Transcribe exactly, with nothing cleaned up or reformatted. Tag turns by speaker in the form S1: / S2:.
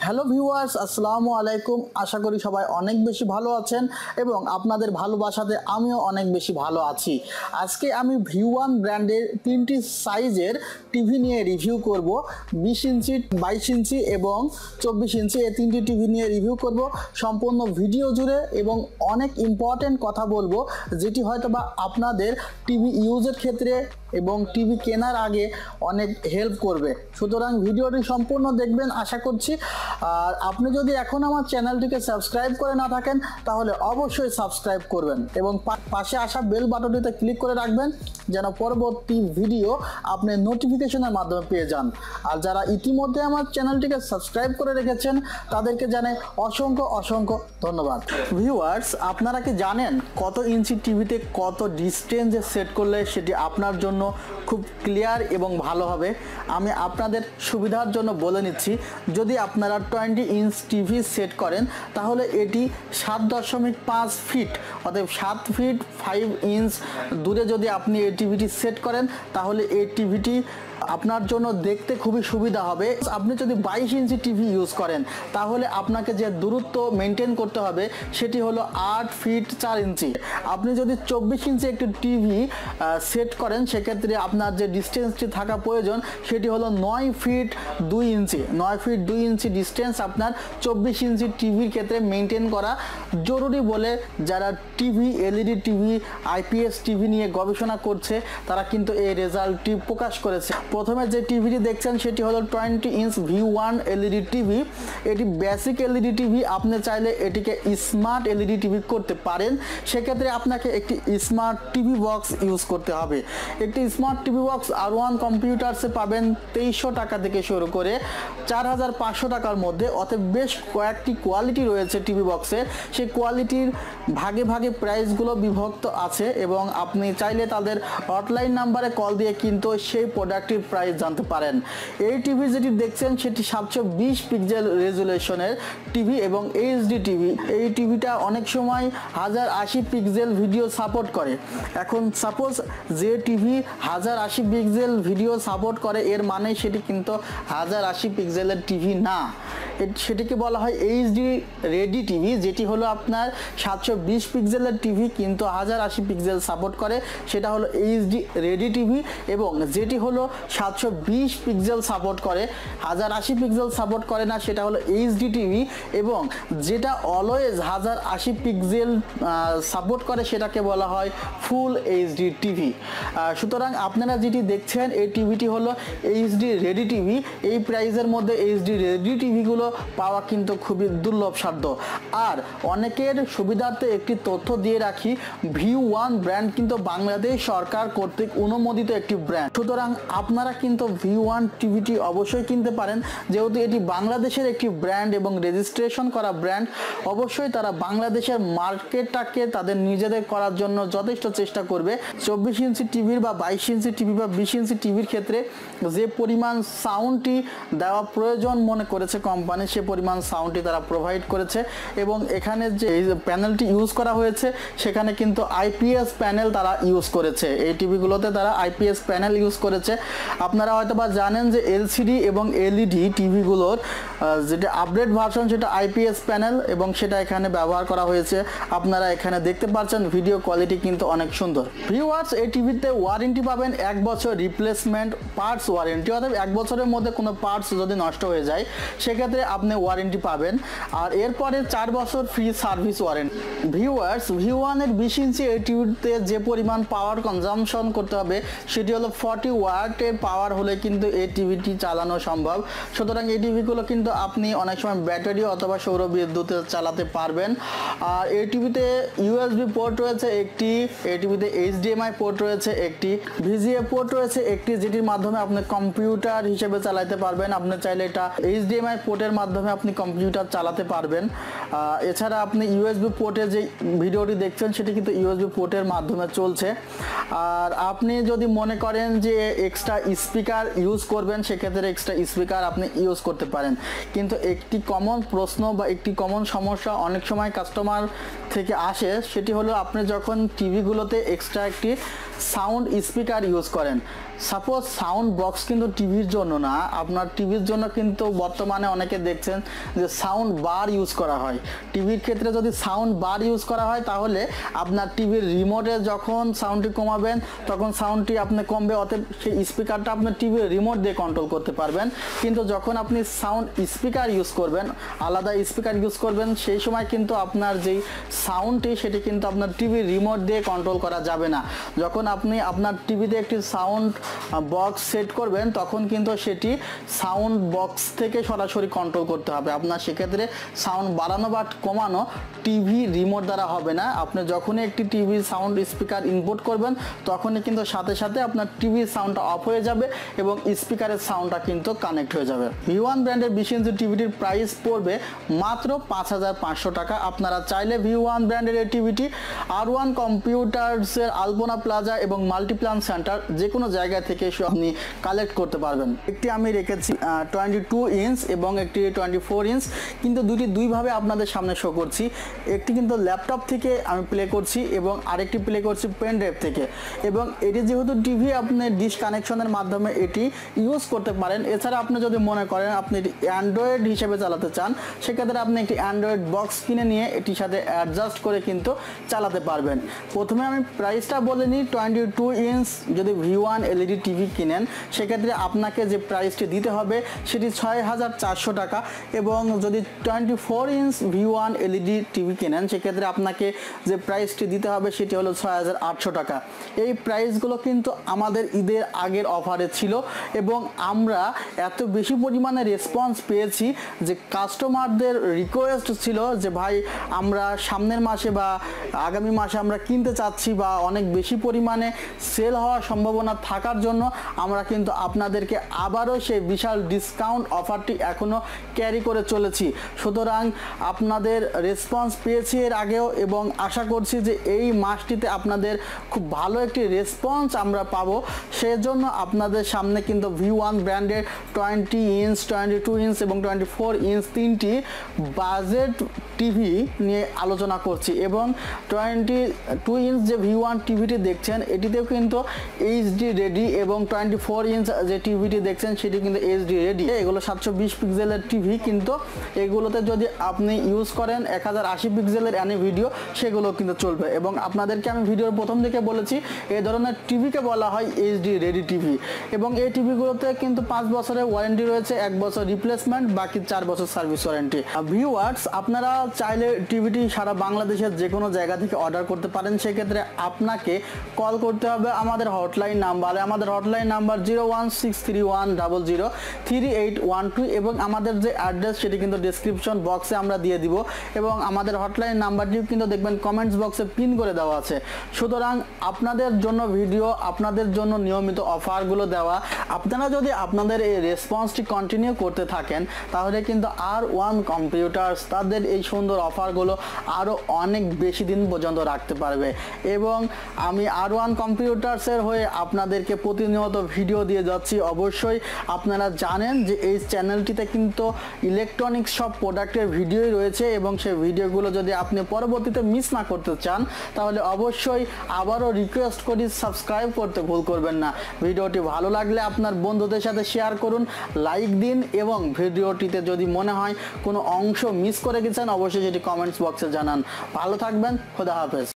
S1: Hello viewers, আসসালামু আলাইকুম। আশা করি সবাই অনেক বেশি ভালো আছেন এবং আপনাদের ভালোবাসাতে আমিও অনেক বেশি ভালো আছি। আজকে আমি ভিউ ওয়ান ব্র্যান্ডের তিনটি সাইজের টিভি নিয়ে রিভিউ করব। বিশ ইঞ্চি, বাইশ ইঞ্চি এবং চব্বিশ ইঞ্চি এই তিনটি টিভি নিয়ে রিভিউ করব সম্পূর্ণ ভিডিও জুড়ে এবং অনেক ইম্পর্টেন্ট কথা বলবো যেটি হয়তো বা আপনাদের টিভি ইউজের ক্ষেত্রে এবং টিভি কেনার আগে অনেক হেল্প করবে। সুতরাং ভিডিওটি সম্পূর্ণ দেখবেন আশা করছি। আর আপনি যদি এখন আমার চ্যানেলটিকে সাবস্ক্রাইব করে না থাকেন তাহলে অবশ্যই সাবস্ক্রাইব করবেন এবং পাশে আসা বেল বাটনটিতে ক্লিক করে রাখবেন যেন পরবর্তী ভিডিও আপনি নোটিফিকেশনের মাধ্যমে পেয়ে যান। আর যারা ইতিমধ্যে আমার চ্যানেলটিকে সাবস্ক্রাইব করে রেখেছেন তাদেরকে জানাই অসংখ্য অসংখ্য ধন্যবাদ। ভিউয়ার্স, আপনারা কি জানেন কত ইঞ্চি টিভিতে কত ডিস্টেন্সে সেট করলে সেটি আপনার জন্য খুব ক্লিয়ার এবং ভালো হবে? আমি আপনাদের সুবিধার জন্য বলে নিচ্ছি। যদি আপনারা টোয়েন্টি ইঞ্চ টিভি সেট করেন তাহলে এটি সাত দশমিক পাঁচ ফিট অর্থাৎ সাত ফিট ফাইভ ইঞ্চ দূরে যদি আপনি এই টিভিটি সেট করেন তাহলে এই টিভিটি আপনার জন্য দেখতে খুবই সুবিধা হবে। আপনি যদি বাইশ ইঞ্চি টিভি ইউজ করেন তাহলে আপনাকে যে দূরত্ব মেনটেন করতে হবে সেটি হলো আট ফিট চার ইঞ্চি। আপনি যদি চব্বিশ ইঞ্চি একটি টিভি সেট করেন সেক্ষেত্রে আপনার যে ডিস্টেন্সটি থাকা প্রয়োজন সেটি হলো নয় ফিট দুই ইঞ্চি। নয় ফিট দুই ইঞ্চি ডিস্টেন্স আপনার চব্বিশ ইঞ্চি টিভির ক্ষেত্রে মেনটেন করা জরুরি বলে যারা TV, LED TV, IPS TV নিয়ে গবেষণা করছে তারা কিন্তু এই রেজাল্টটি প্রকাশ করেছে। প্রথমে যে টিভিটি দেখছেন সেটি হলো twenty inch view one LED TV. এটি বেসিক এলইডি টিভি। আপনি চাইলে এটিকে স্মার্ট এলইডি টিভি করতে পারেন। সেক্ষেত্রে আপনাকে একটি স্মার্ট টিভি বক্স ইউজ করতে হবে। একটি স্মার্ট টিভি বক্স আর ওয়ান কম্পিউটারসে পাবেন তেইশশো টাকা থেকে শুরু করে চার হাজার পাঁচশো টাকার মধ্যে। অতএব বেশ কয়েকটি কোয়ালিটি রয়েছে টিভি বক্সের। সেই কোয়ালিটির ভাগে ভাগে প্রাইসগুলো বিভক্ত আছে এবং আপনি চাইলে তাদের হটলাইন নাম্বারে কল দিয়ে কিন্তু সেই প্রোডাক্টটির প্রাইস জানতে পারেন। এই টিভি যেটি দেখছেন সেটি সাতশো বিশ পিক্সেল রেজুলেশনের টিভি এবং এইচডি টিভি। এই টিভিটা অনেক সময় হাজার আশি পিক্সেল ভিডিও সাপোর্ট করে। এখন সাপোজ যে টিভি হাজার আশি পিক্সেল ভিডিও সাপোর্ট করে এর মানে সেটি কিন্তু হাজার আশি পিক্সেলের টিভি না, সেটিকে বলা হয় এইচডি রেডি টিভি, যেটি হলো আপনার সাতশো বিশ পিক্সেলের টিভি কিন্তু হাজার আশি পিক্সেল সাপোর্ট করে, সেটা হলো এইচডি রেডি টিভি। এবং যেটি হলো সাতশো বিশ পিক্সেল সাপোর্ট করে, হাজার আশি পিক্সেল সাপোর্ট করে না, সেটা হলো এইচডি টিভি। এবং যেটা অলওয়েজ হাজার আশি পিক্সেল সাপোর্ট করে সেটাকে বলা হয় ফুল এইচডি টিভি। সুতরাং আপনারা যেটি দেখছেন এই টিভিটি হলো এইচডি রেডি টিভি। এই প্রাইসের মধ্যে এইচডি রেডি টিভিগুলো পাওয়া কিন্তু খুবই দুর্লভ সাধ্য। আর অনেকের সুবিধার্থে একটি তথ্য দিয়ে রাখি, ভিউ ওয়ান ব্র্যান্ড কিন্তু বাংলাদেশ সরকার কর্তৃক অনুমোদিত একটি ব্র্যান্ড। সুতরাং আপনারা কিন্তু ভিউ ওয়ান টিভিটি অবশ্যই কিনতে পারেন। যেহেতু এটি বাংলাদেশের একটি ব্র্যান্ড এবং রেজিস্ট্রেশন করা ব্র্যান্ড, অবশ্যই তারা বাংলাদেশের মার্কেটটাকে তাদের নিজেদের করার জন্য যথেষ্ট চেষ্টা করবে। চব্বিশ ইঞ্চি টিভির বা বাইশ ইঞ্চি টিভি বা বিশ ইঞ্চি টিভির ক্ষেত্রে যে পরিমাণ সাউন্ডটি দেওয়া প্রয়োজন মনে করেছে কোম্পানি সে পরিমাণ সাউন্ডটি তারা প্রোভাইড করেছে। এবং এখানে যে প্যানেলটি ইউজ করা হয়েছে সেখানে কিন্তু আইপিএস প্যানেল তারা ইউজ করেছে। এই টিভিগুলোতে তারা আইপিএস প্যানেল ইউজ করেছে। আপনারা হয়তো বা জানেন যে এলসিডি এবং এলইডি টিভিগুলোর যেটা আপডেট ভার্সন সেটা আইপিএস প্যানেল এবং সেটা এখানে ব্যবহার করা হয়েছে। আপনারা এখানে দেখতে পাচ্ছেন ভিডিও কোয়ালিটি কিন্তু অনেক সুন্দর। ভিউয়ার্স, এই টিভিতে ওয়ারেন্টি পাবেন এক বছর রিপ্লেসমেন্ট পার্টস ওয়ারেন্টি, অর্থাৎ এক বছরের মধ্যে কোনো পার্টস যদি নষ্ট হয়ে যায় সেক্ষেত্রে আপনি ওয়ারেন্টি পাবেন। আর এরপরে চার বছর free service warranty. Viewers, view ওয়ানের বিশ ইঞ্চি এই টিভিতে যে পরিমাণ পাওয়ার কনজামশন করতে হবে সেটি হলো ফর্টি ওয়াটের পাওয়ার হলে কিন্তু এই টিভিটি চালানো সম্ভব। সুতরাং এই টিভিগুলো কিন্তু আপনি অনেক সময় ব্যাটারি অথবা সৌর বিদ্যুতে চালাতে পারবেন। আর এই টিভিতে ইউএসবি পোর্ট রয়েছে একটি, এই টিভিতে এইচডিএমআই পোর্ট রয়েছে একটি, ভিজিএ পোর্ট রয়েছে একটি, যেটির মাধ্যমে আপনি কম্পিউটার হিসেবে চালাতে পারবেন। আপনি চাইলে এটা এইচডিএমআই পোর্টের মাধ্যমে আপনি কম্পিউটার চালাতে পারবেন। এছাড়া আপনি ইউএসবি পোর্টে যে ভিডিওটি দেখছেন সেটি কিন্তু ইউএসবি পোর্টের মাধ্যমে চলছে। আর আপনি যদি মনে করেন যে এক্সট্রা স্পিকার ইউজ করবেন সেক্ষেত্রে এক্সট্রা স্পিকার আপনি ইউজ করতে পারেন। কিন্তু একটি কমন প্রশ্ন বা একটি কমন সমস্যা অনেক সময় কাস্টমার থেকে আসে, সেটি হলো আপনি যখন টিভিগুলোতে এক্সট্রা একটি সাউন্ড স্পিকার ইউজ করেন, সাপোজ সাউন্ড বক্স কিন্তু টিভির জন্য না, আপনার টিভির জন্য কিন্তু বর্তমানে অনেকে দেখছেন যে সাউন্ড বার ইউজ করা হয়। টিভির ক্ষেত্রে যদি সাউন্ড বার ইউজ করা হয় তাহলে আপনার টিভির রিমোটে যখন সাউন্ডটি কমাবেন তখন সাউন্ডটি আপনি কমবে, অতএব সেই স্পিকারটা আপনার টিভির রিমোট দিয়ে কন্ট্রোল করতে পারবেন। কিন্তু যখন আপনি সাউন্ড স্পিকার ইউজ করবেন, আলাদা স্পিকার ইউজ করবেন, সেই সময় কিন্তু আপনার যেই সাউন্ডটি সেটি কিন্তু আপনার টিভির রিমোট দিয়ে কন্ট্রোল করা যাবে না। যখন আপনি আপনার টিভিতে একটি সাউন্ড বক্স সেট করবেন তখন কিন্তু সেটি সাউন্ড বক্স থেকে সরাসরি কন্ট্রোল করতে হবে আপনার। সেক্ষেত্রে সাউন্ড বাড়ানো বা কমানো টিভি রিমোট দ্বারা হবে না। আপনি যখনই একটি টিভি সাউন্ড স্পিকার ইনপুট করবেন তখনই কিন্তু সাথে সাথে আপনার টিভির সাউন্ডটা অফ হয়ে যাবে এবং স্পিকারের সাউন্ডটা কিন্তু কানেক্ট হয়ে যাবে। ভিউ ওয়ান ব্র্যান্ডের বিশ ইঞ্চি টিভিটির প্রাইস পড়বে মাত্র পাঁচ হাজার পাঁচশো টাকা। আপনারা চাইলে ভিউ ওয়ান ব্র্যান্ডের এই টিভিটি আর ওয়ান কম্পিউটার্সের আলপনা প্লাজা এবং মাল্টিপ্লান সেন্টার যে কোনো জায়গা থেকে আপনি কালেক্ট করতে পারবেন। একটি আমি রেখেছি টোয়েন্টি টু ইঞ্চ এবং একটি টোয়েন্টি ফোর ইঞ্চ, কিন্তু দুটি দুইভাবে আপনাদের সামনে শো করছি। একটি কিন্তু ল্যাপটপ থেকে আমি প্লে করছি এবং আরেকটি প্লে করছি পেন ড্রাইভ থেকে। এবং এটি যেহেতু টিভি আপনি ডিশ কানেকশনের মাধ্যমে এটি ইউজ করতে পারেন। এছাড়া আপনি যদি মনে করেন আপনি এটি অ্যান্ড্রয়েড হিসেবে চালাতে চান সেক্ষেত্রে আপনি একটি অ্যান্ড্রয়েড বক্স কিনে নিয়ে এটির সাথে অ্যাডজাস্ট করে কিন্তু চালাতে পারবেন। প্রথমে আমি প্রাইসটা বলে নিই। টোয়েন্টি টু ইঞ্চ যদি ভিউ ওয়ান এলইডি টিভি কিনেন সেক্ষেত্রে আপনাকে যে প্রাইসটি দিতে হবে সেটি ছয় হাজার চারশো টাকা, এবং যদি twenty four inch view one LED TV কিনেন সেক্ষেত্রে আপনাকে যে প্রাইসটি দিতে হবে সেটি হলো ছয় হাজার আটশো টাকা। এই প্রাইসগুলো কিন্তু আমাদের ঈদের আগের অফারে ছিল এবং আমরা এত বেশি পরিমাণে রেসপন্স পেয়েছি যে কাস্টমারদের রিকোয়েস্ট ছিল যে ভাই আমরা সামনের মাসে বা আগামী মাসে আমরা কিনতে চাচ্ছি বা অনেক বেশি পরিমাণে সেল হওয়ার সম্ভাবনা থাকার জন্য আমরা কিন্তু আপনাদেরকে আবারও সেই বিশাল ডিসকাউন্ট অফারটি এখনও ক্যারি করে চলেছি। সুতরাং আপনাদের রেসপন্স পেয়েছি এর আগেও এবং আশা করছি যে এই মাসটিতে আপনাদের খুব ভালো একটি রেসপন্স আমরা পাবো। সেজন্য আপনাদের সামনে কিন্তু ভিউ ওয়ান ব্র্যান্ডের twenty inch, twenty two inch এবং টোয়েন্টি ফোর ইঞ্চ তিনটি বাজেট টিভি নিয়ে আলোচনা করছি। এবং টোয়েন্টি টু ইঞ্চ যে ভিউ ওয়ান টিভিটি দেখছেন এটিতেও কিন্তু এইচডি রেডি, এবং টোয়েন্টি ফোর ইঞ্চ যে টিভিটি দেখছেন সেটি কিন্তু এইচডি রেডি। এগুলো সাতশো বিশ পিক্সেলের টিভি, কিন্তু এগুলোতে যদি আপনি ইউজ করেন এক হাজার আশি পিক্সেলের অ্যানি ভিডিও সেগুলো কিন্তু চলবে। এবং আপনাদেরকে আমি ভিডিওর প্রথম থেকে বলেছি এই ধরনের টিভিকে বলা হয় এইচডি রেডি টিভি, এবং এই টিভিগুলোতে কিন্তু পাঁচ বছরের ওয়ারেন্টি রয়েছে, এক বছর রিপ্লেসমেন্ট, বাকি চার বছর সার্ভিস ওয়ারেন্টি। ভিউয়ার্স, আপনারা চাইলে টিভিটি সারা বাংলাদেশের যে কোনো জায়গা থেকে অর্ডার করতে পারেন। সেক্ষেত্রে আপনাকে কল করতে হবে আমাদের হটলাইন নাম্বারে। আমাদের hotline number zero one six three one double zero three eight one two, এবং আমাদের যে অ্যাড্রেস সেটি কিন্তু ডিসক্রিপশন বক্সে আমরা দিয়ে দিব, এবং আমাদের হটলাইন নাম্বারটিও কিন্তু দেখবেন কমেন্টস বক্সে পিন করে দেওয়া আছে। সুতরাং আপনাদের জন্য ভিডিও, আপনাদের জন্য নিয়মিত অফারগুলো দেওয়া। আপনারা যদি আপনাদের এই রেসপন্সটি কন্টিনিউ করতে থাকেন তাহলে কিন্তু আর ওয়ান কম্পিউটার্স তাদের এই সুন্দর অফারগুলো আরও অনেক বেশি দিন পর্যন্ত রাখতে পারবে। এবং আমি আর ওয়ান কম্পিউটার্সের হয়ে আপনাদেরকে প্রতিনিয়ত ভিডিও দিয়ে যাচ্ছি। অবশ্যই আপনারা জানেন যে এই চ্যানেলটিতে কিন্তু ইলেকট্রনিক্স সব প্রোডাক্টের ভিডিওই রয়েছে, এবং সেই ভিডিওগুলো যদি আপনি পরবর্তীতে মিস না করতে চান তাহলে অবশ্যই আবারও রিকোয়েস্ট করি সাবস্ক্রাইব করতে ভুল করবেন না। ভিডিওটি ভালো লাগলে আপনার বন্ধুদের সাথে শেয়ার করুন, লাইক দিন, এবং ভিডিওটিতে যদি মনে হয় কোনো অংশ মিস করে গেছেন অবশ্যই সেটি কমেন্টস বক্সে জানান। ভালো থাকবেন, খোদা হাফেজ।